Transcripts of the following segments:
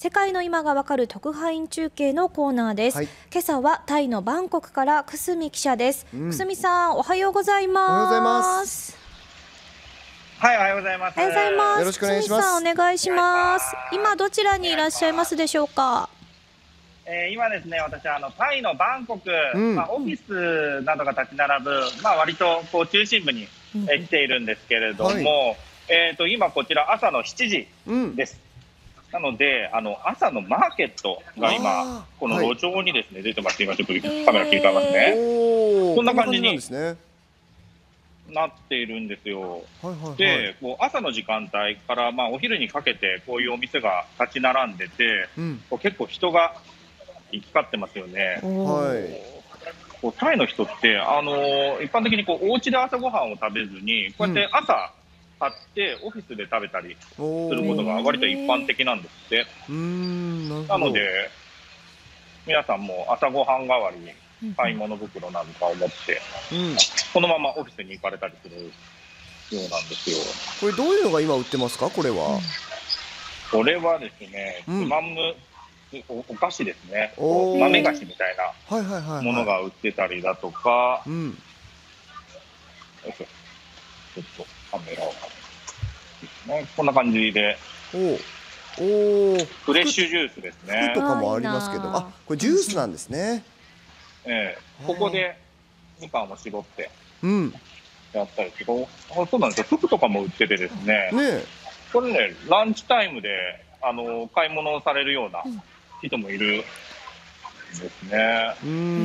世界の今がわかる特派員中継のコーナーです。 はい、 今朝はタイのバンコクから久住記者です。久住さん、おはようございます。 おはようございます。 はい、おはようございます。 おはようございます。 よろしくお願いします。 久住さん、お願いします。今どちらにいらっしゃいますでしょうか。 今ですね、私タイのバンコク、オフィスなどが立ち並ぶ、割とこう中心部に、来ているんですけれども、今こちら朝の7時です。なので朝のマーケットが今この路上にですね、出てます。今ちょっとカメラ切り替えますね。こんな感じになっているんですよ。で、こう朝の時間帯からお昼にかけてこういうお店が立ち並んでて、結構人が行き交ってますよね。こうタイの人って一般的にこうお家で朝ごはんを食べずにこうやって朝買ってオフィスで食べたりすることが割と一般的なんですって。なので皆さんも朝ごはん代わりに買い物袋なんかを持って、このままオフィスに行かれたりするようなんですよ。 これどういうのが今売ってますか？これは、 これはですね、つまむお菓子ですね。豆菓子みたいなものが売ってたりだとか、ちょっとカメラをこんな感じでフレッシュジュースですね。 服とかもありますけど、これジュースなんですね。 ここでみかんを絞ってやったりとか、そうなんですよ。服とかも売っててですね、これね、ランチタイムで買い物をされるような人もいるんですね。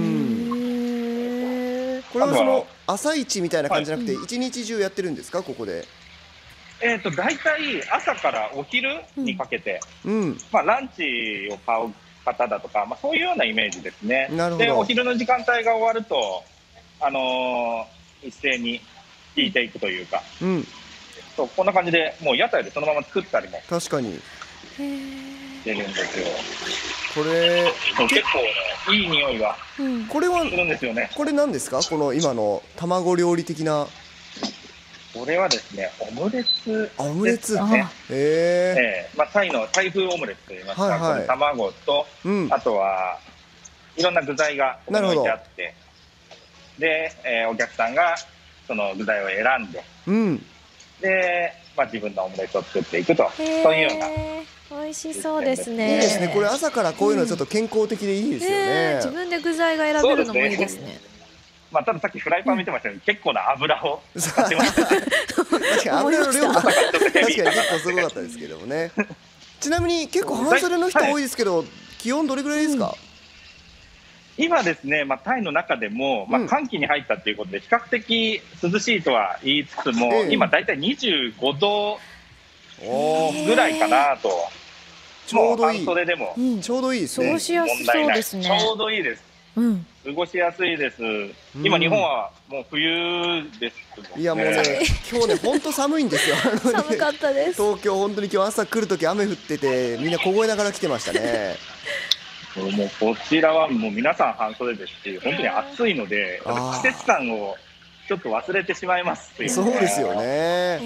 これはその朝市みたいな感じじゃなくて、一日中やってるんですか、ここで？ 大体朝からお昼にかけて、ランチを買う方だとか、そういうようなイメージですね。で、お昼の時間帯が終わると、一斉に引いていくというか、こんな感じでもう屋台でそのまま作ったりも確かにしてるんですよ。 これ結構いい匂いがこれはするんですよね。 これ何ですか？この今の卵料理的な。 これはですね、オムレツですね。タイ風オムレツといいますか、これ卵と、あとはいろんな具材が置いてあって、で、お客さんがその具材を選んで、で、自分のオムレツを作っていくと、そういうような。 美味しそうですね。 いいですね。これ朝からこういうのちょっと健康的でいいですよね。 自分で具材が選べるのもいいですね。 たださっきフライパン見てましたけど、結構な油を使ってました。確かに油の量が確かに結構すごかったですけどもね。ちなみに結構半袖の人多いですけど、気温どれぐらいですか？ 今ですね、タイの中でも寒気に入ったということで比較的涼しいとは言いつつも、今だいたい25度ぐらいかなと。 ちょうどいい。 半袖でもちょうどいいですね。 過ごしやすそうですね。 ちょうどいいです。過ごしやすいです。今日本はもう冬ですもんね。 いやもうね、今日ね本当寒いんですよ。 寒かったです。 東京本当に今日朝来る時雨降ってて、みんな凍えながら来てましたね。 もうこちらはもう皆さん半袖ですし、本当に暑いので季節感をちょっと忘れてしまいますっていう。 そうですよね。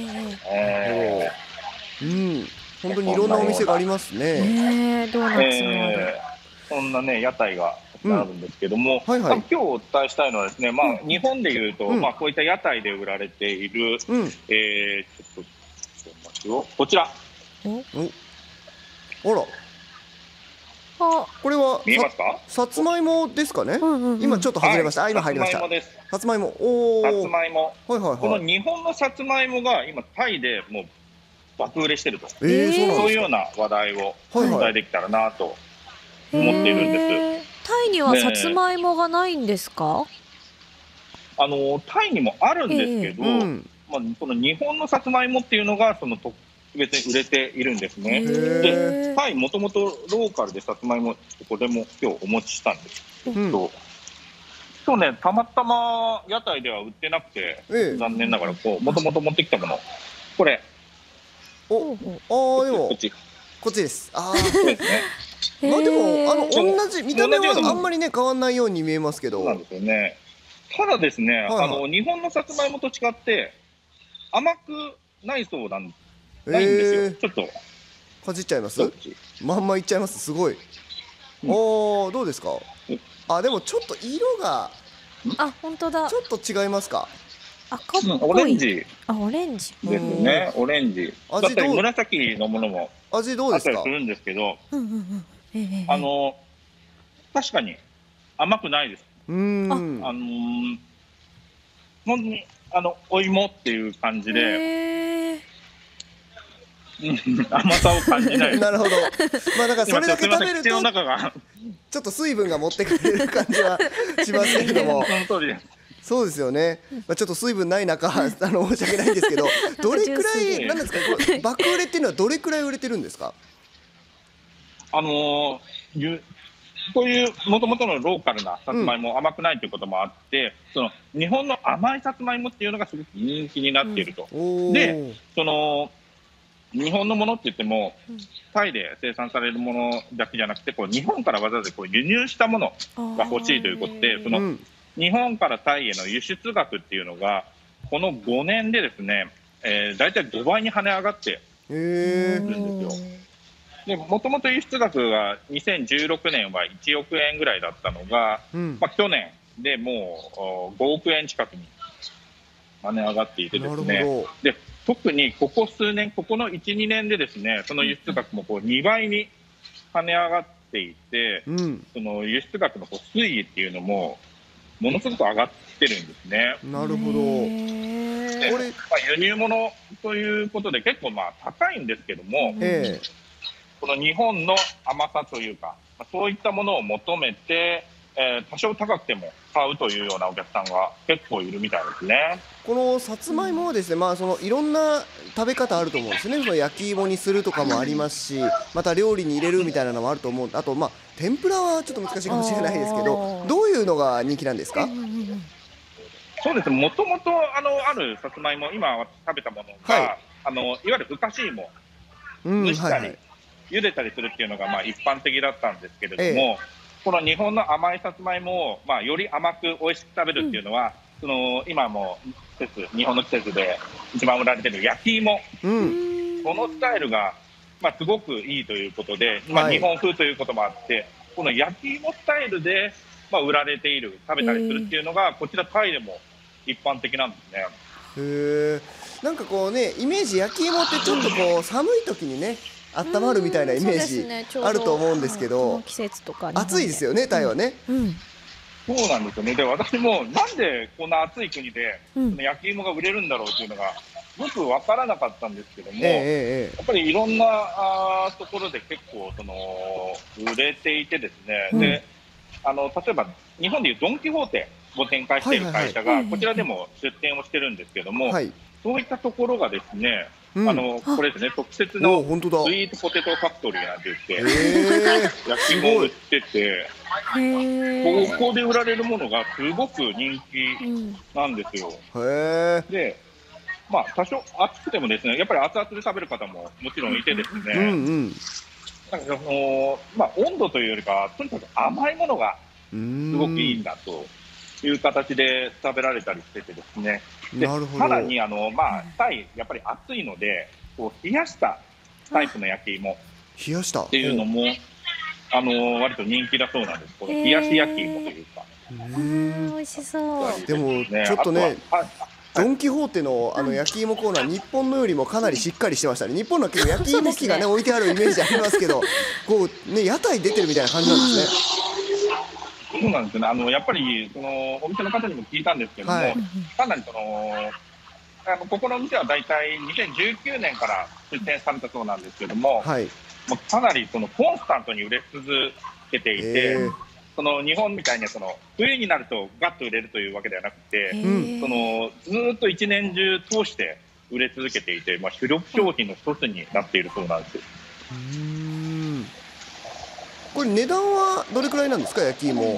本当にいろんなお店がありますね。 ドーナツもある。 そんなね屋台があるんですけども、今日お伝えしたいのはですね、日本でいうと、こういった屋台で売られている、ちょっとこちら。あら。これは見えますか？ さつまいもですかね。今ちょっと外れました。今入りました。さつまいも。 さつまいも。この日本のさつまいもが今タイでもう爆売れしてると。そういうような話題をお伝えできたらなと思っているんです。 タイにはさつまいもがないんですか？ タイにもあるんですけど、この日本のさつまいもっていうのが特別に売れているんですね。で、タイもともとローカルでさつまいもこれも今日お持ちしたんですけど、今日ねたまたま屋台では売ってなくて、残念ながらもともと持ってきたものこれ。 でもこっちです。そうですね。でも同じ見た目はあんまりね変わんないように見えますけど。 そうなんですよね。ただですね、日本のさつまいもと違って甘くないそうなんですよ。ちょっとかじっちゃいます？まんまいっちゃいます。すごい。おー、どうですか？あ、でもちょっと色があ、本当だ。 ちょっと違いますか？ 赤っぽい。 オレンジあ、オレンジですね。オレンジ。だったり紫のものも味どうですか？ あったりするんですけど、 うんうんうん。 確かに甘くないです。本当にお芋っていう感じで、甘さを感じない。 なるほど。まあだからそれだけ食べると口の中がちょっと水分が持ってくれる感じはしますけれども。 その通りです。 そうですよね。まあちょっと水分ない中申し訳ないんですけど、どれくらいなんですか？これ爆売れっていうのはどれくらい売れてるんですか？ こういうもともとのローカルなさつまいも甘くないということもあって、その日本の甘いさつまいもっていうのがすごく人気になっていると。で、その日本のものって言っても、タイで生産されるものだけじゃなくて、こう日本からわざわざこう輸入したものが欲しいということで、その日本からタイへの輸出額っていうのがこの5年でですね、だいたい5倍に跳ね上がっているんですよ。でもともと輸出額が2016年は1億円ぐらいだったのが、去年でもう5億円近くに跳ね上がっていてですね、で特にここ数年、ここの1、2年でですね、その輸出額もこう2倍に跳ね上がっていて、その輸出額のこう推移っていうのもものすごく上がってるんですね。 なるほど。 これ、輸入物ということで結構高いんですけども、この日本の甘さというか、そういったものを求めて、多少高くても買うというようなお客さんが結構いるみたいですね。 このさつまいもはですね、そのいろんな食べ方あると思うんですね。その焼き芋にするとかもありますし、また料理に入れるみたいなのもあると思う。あと天ぷらはちょっと難しいかもしれないですけど、どういうのが人気なんですか？ そうですね、もともとあるさつまいも、今食べたものが、いわゆるふかし芋、蒸したり、茹でたりするっていうのが一般的だったんですけれども、この日本の甘いさつまいもを、より甘く美味しく食べるっていうのは、その今も日本の季節で一番売られている焼き芋、このスタイルが、すごくいいということで、日本風ということもあって、この焼き芋スタイルで、売られている、食べたりするっていうのが、こちらタイでも一般的なんですね。 なんかこうね、イメージ焼き芋ってちょっとこう寒い時にね、温まるみたいなイメージあると思うんですけど、 季節とか暑いですよね、タイはね。 そうなんですよね。で、私もなんでこんな暑い国でその焼き芋が売れるんだろうっていうのがよく分からなかったんですけども、やっぱりいろんなところで結構売れていてですね、で、例えば日本でいうドン・キホーテを展開している会社がこちらでも出店をしてるんですけども、そういったところがですね、これですね、特設のスイートポテトファクトリーなんて言って焼き芋を売ってて、ここで売られるものがすごく人気なんですよ。で、多少暑くてもですね、やっぱり熱々で食べる方ももちろんいてですね、なんか温度というよりかとにかく甘いものがすごくいいんだという形で食べられたりしててですね。でさらにタイやっぱり暑いのでこう冷やしたタイプの焼き芋っていうのも割と人気だそうなんです。この冷やし焼き芋というか。 美味しそう。 でもちょっとね、ドン・キホーテの焼き芋コーナー、日本のよりもかなりしっかりしてましたね。日本の焼き芋機がね置いてあるイメージありますけど、こうね屋台出てるみたいな感じなんですね。 そうなんですね。やっぱりお店の方にも聞いたんですけども、かなりここのお店はだいたい2019年から出店されたそうなんですけども、かなりコンスタントに売れ続けていて、日本みたいに冬になるとガッと売れるというわけではなくて、ずっと一年中通して売れ続けていて、主力商品の一つになっているそうなんですよ。 これ値段はどれくらいなんですか、焼き芋？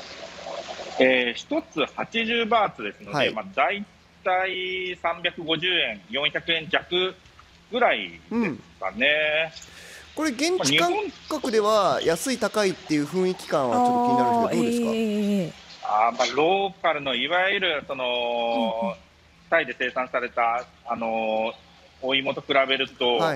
一つ80バーツですので、だいたい350円、400円弱ぐらいですかね。 これ現地感覚では安い高いっていう雰囲気感はちょっと気になるんですけど、どうですか？ ローカルのいわゆるタイで生産されたお芋と比べると、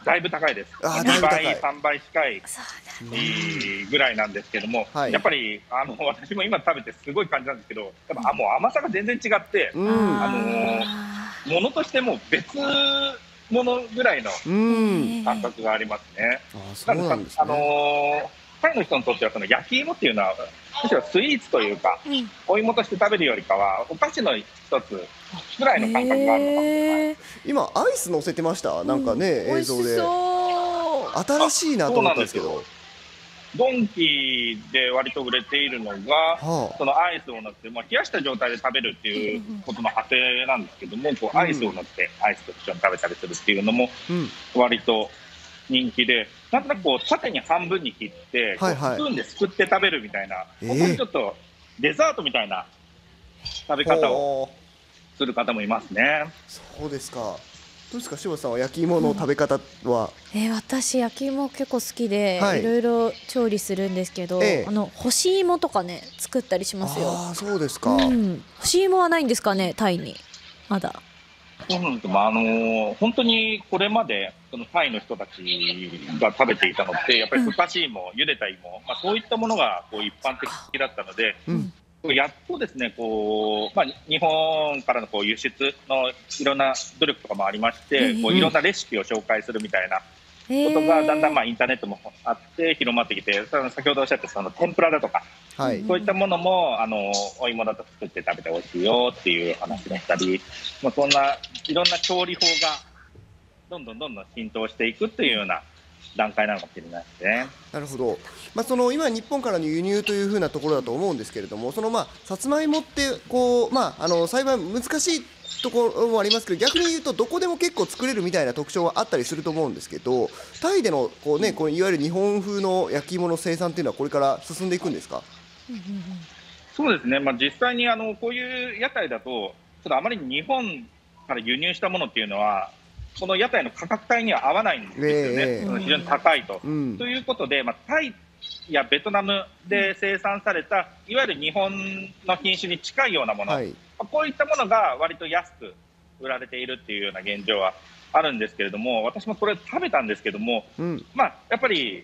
だいぶ高いです。 あーだい 2 ぶ高い倍、3倍近いそうぐらいなんですけども、 はいやっぱり私も今食べてすごい感じなんですけど、やっぱもう甘さが全然違って、 うんものとしても別物ぐらいのうん感覚がありますね。 あそうなんですね。 タイの人にとってはその焼き芋っていうのはむしろスイーツというか、 うんお芋として食べるよりかはお菓子の一つぐらいの感覚があるのかもしれない。 今アイス乗せてましたなんかね、映像で美味しそう。 新しいなと思ったんですけど。 ドンキで割と売れているのが、 はあそのアイスを乗せて、冷やした状態で食べるっていうことの派生なんですけども、こうアイスを乗せてアイスと一緒に食べたりするっていうのもうん割と人気で、なんとなくこう縦に半分に切って、 はいはいこうスプーンですくって食べるみたいな、本当にちょっとデザートみたいな食べ方をほする方もいますね。 うそうですか。どうですか柴田さんは焼き芋の食べ方は。 私焼き芋結構好きで、 はいいろいろ調理するんですけど、 ええ干し芋とかね作ったりしますよ。 ああそうですか。 干し芋はないんですかね、タイに。まだ。 そうなんですよ。本当にこれまでそのタイの人たちが食べていたのってやっぱりふかし芋、茹でた芋、そういったものがこう一般的だったので、 うんやっとですねこう、日本からのこう輸出のいろんな努力とかもありまして、こういろんなレシピを紹介するみたいなことがだんだんインターネットもあって広まってきて、先ほどおっしゃったその天ぷらだとか、 はいそういったものもお芋だと作って食べて美味しいよっていう話だったり、そんないろんな調理法がどんどん浸透していくっていうような段階なのかもしれないですね。 なるほど。その今日本からの輸入というふうなところだと思うんですけれども、そのさつまいもってこう栽培難しいところもありますけど、逆に言うとどこでも結構作れるみたいな特徴はあったりすると思うんですけど、タイでのこうねこういわゆる日本風の焼き芋の生産っていうのはこれから進んでいくんですか。 そうですね。実際にこういう屋台だとちょっとあまり日本から輸入したものっていうのはこの屋台の価格帯には合わないんですよね。非常に高いと。 うんということで、タイやベトナムで生産されたいわゆる日本の品種に近いようなもの、 はいこういったものが割と安く売られているっていうような現状はあるんですけれども、私もこれ食べたんですけども、 うんやっぱり、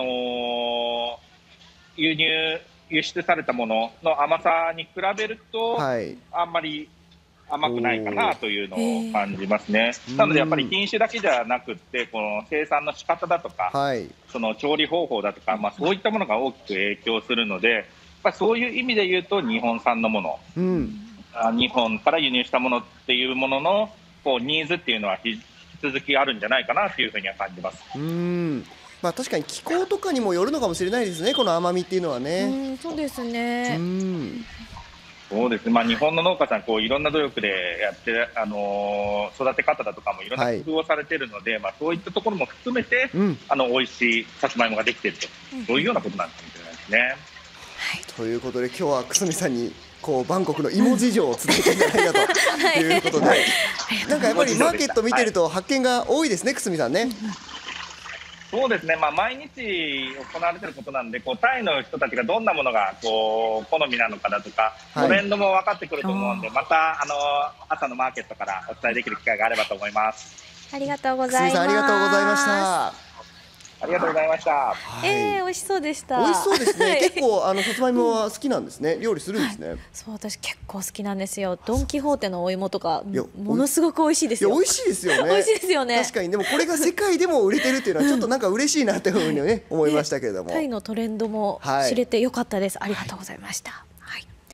輸出されたものの甘さに比べると、 はいあんまり甘くないかなというのを感じますね。 おーなのでやっぱり品種だけじゃなくってこの生産の仕方だとか、 はいその調理方法だとか、そういったものが大きく影響するので、そういう意味で言うと日本産のもの、 うん日本から輸入したものっていうもののこうニーズっていうのは引き続きあるんじゃないかなというふうには感じます。 確かに気候とかにもよるのかもしれないですね、この甘みっていうのはね。 そうですね。 そうですね。日本の農家さんいろんな努力でやって、育て方だとかもいろんな工夫をされているので、そういったところも含めて、美味しいさつまいもができていると、そういうようなことなんかもしれないですね。 ということで今日は久住さんにバンコクの芋事情を伝えていただいたということで、なんかやっぱりマーケット見てると発見が多いですね、久住さんね。 そうですね。毎日行われていることなんで、タイの人たちがどんなものが好みなのかだとか、トレンドも分かってくると思うんで、また朝のマーケットからお伝えできる機会があればと思います。 ありがとうございます。 久住さんありがとうございました。 ありがとうございました。 美味しそうでした。 美味しそうですね。結構さつまいもは好きなんですね。料理するんですね。 そう、私結構好きなんですよ。ドンキホーテのお芋とかいやものすごく美味しいですよ。 美味しいですよね。 美味しいですよね。 確かに。でもこれが世界でも売れてるっていうのはちょっとなんか嬉しいなっていうふうにね思いましたけれども。 タイのトレンドも知れてよかったです。ありがとうございました。